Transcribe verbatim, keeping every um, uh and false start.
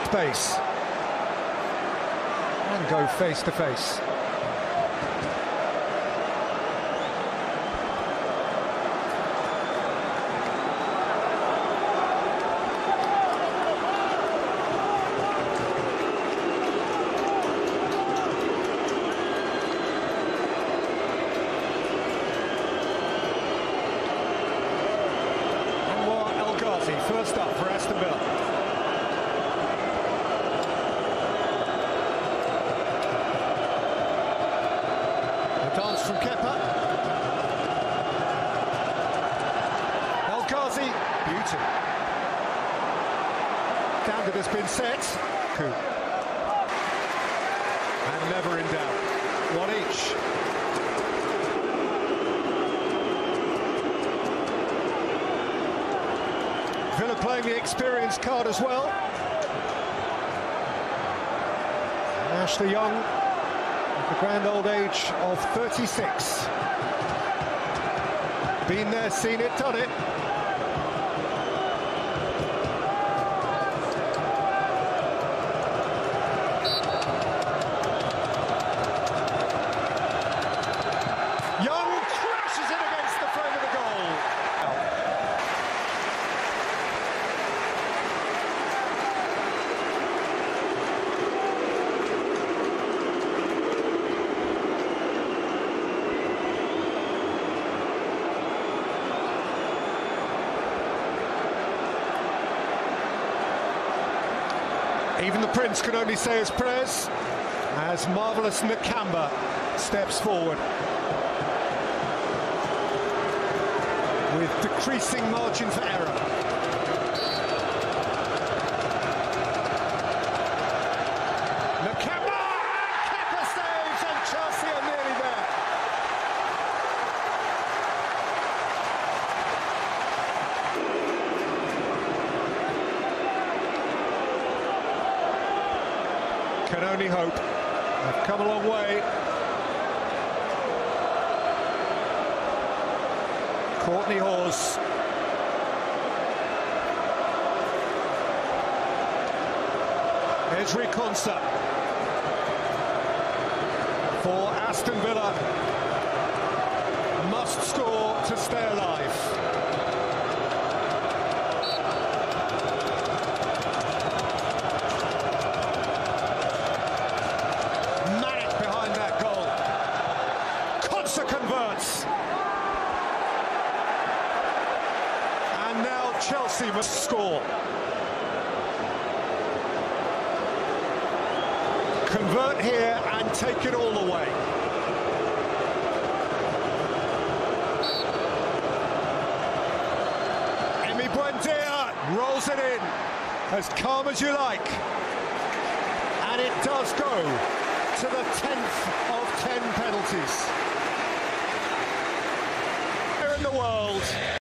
space and go face to face. First up for Aston Villa. The dance from Kepa. El Ghazi, beauty. Standard has been set. Coup. And never in doubt. One each. Villa playing the experience card as well. Ashley Young, at the grand old age of thirty-six. Been there, seen it, done it. Young crashes it against the frame of the goal. Even the Prince can only say his prayers as marvellous Nakamba steps forward. With decreasing margin for error. Nakamba! Kepa saves and Chelsea are nearly there. Can only hope. They've come a long way. Courtney Hawes. Ezri Konsa for Aston Villa. Must score to stay alive. Converts. And now Chelsea must score. Convert here and take it all away. Emi Buendia rolls it in as calm as you like. And it does go to the tenth of ten penalties in the world.